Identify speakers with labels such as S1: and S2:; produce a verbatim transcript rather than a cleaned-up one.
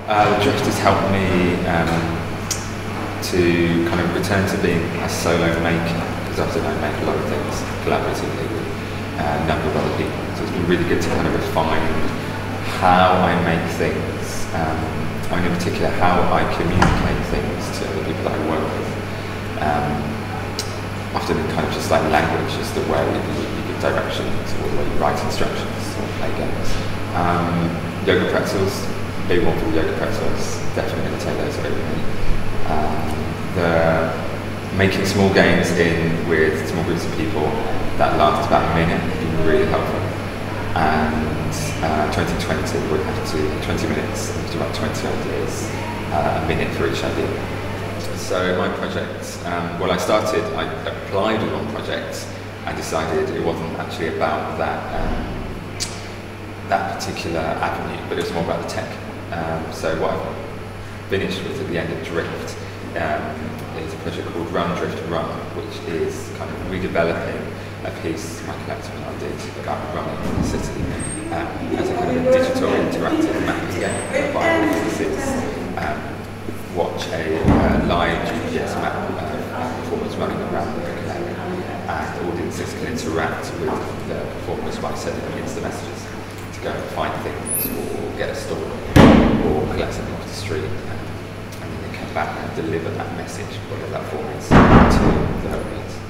S1: Uh, the drift has helped me um, to kind of return to being a solo maker, because often I make a lot of things collaboratively with a number of other people. So it's been really good to kind of refine how I make things, um, I mean in particular how I communicate things to the people that I work with. Um, often in kind of just like language, just the way you, you give directions, or the way you write instructions, or play games. Um, yoga pretzels, big one for yoga pretzels, definitely going to take those away with me. Um, the making small games in with small groups of people that last about a minute has been really helpful. And uh, twenty twenty we have to twenty minutes, and about twenty ideas, uh, a minute for each idea. So my project, um, well I started, I applied with one project and decided it wasn't actually about that um, that particular avenue, but it was more about the tech. Um, so what I finished with at the end of DRIFT um, is a project called Run, Drift, Run, which is kind of redeveloping a piece my collective and I did about running in the city um, as a kind of a digital interactive mapping game whereby audiences um, watch a uh, live G P S map of performers running around the local area, and audiences can interact with the performers by sending them instant messages to go and find things, or get a story, or collect something off the street, and, and then they come back and deliver that message, whatever that form is, to the audience.